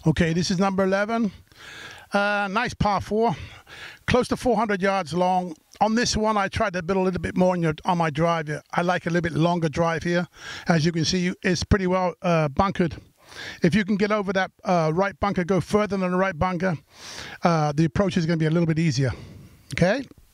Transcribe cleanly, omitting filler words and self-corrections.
Okay, this is number 11. Nice par 4, close to 400 yards long. On this one, I tried to build a little bit more on my drive. I like a little bit longer drive here. As you can see, it's pretty well bunkered. If you can get over that right bunker, go further than the right bunker, the approach is going to be a little bit easier. Okay.